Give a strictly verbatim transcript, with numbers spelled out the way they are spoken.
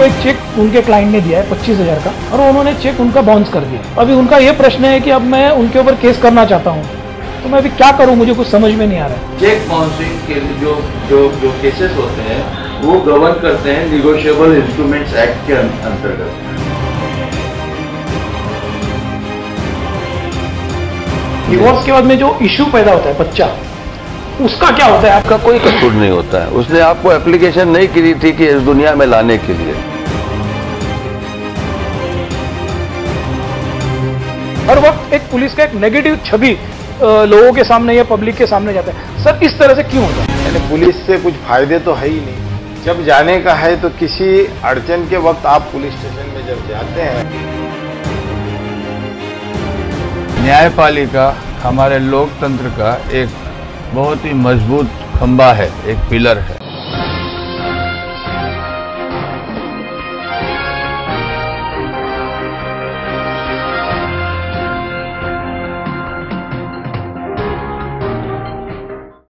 उनको एक चेक उनके क्लाइंट ने दिया है पच्चीस हजार का, और उन्होंने चेक उनका बाउंस कर दिया। अभी उनका ये प्रश्न है कि अब मैं उनके ऊपर केस करना चाहता हूँ, तो मैं अभी क्या करूँ, मुझे कुछ समझ में नहीं आ रहा है। चेक बाउंसिंग के जो जो जो केसेस होते हैं वो गवर्न करते हैं निगोशिएबल इंस्ट्रूमेंट्स एक्ट के अंतर्गत। डिवोर्स के बाद में जो इश्यू पैदा होता है बच्चा, उसका क्या होता है? आपका कोई कसूर नहीं होता है, उसने आपको एप्लीकेशन नहीं की थी कि इस दुनिया में लाने के लिए। हर वक्त एक पुलिस का एक नेगेटिव छवि लोगों के सामने या पब्लिक के सामने जाता है। सर इस तरह से क्यों होता है? यानी पुलिस से कुछ फायदे तो है ही नहीं। जब जाने का है तो किसी अड़चन के वक्त आप पुलिस स्टेशन में जब जाते हैं। न्यायपालिका हमारे लोकतंत्र का एक बहुत ही मजबूत खंभा है, एक पिलर है।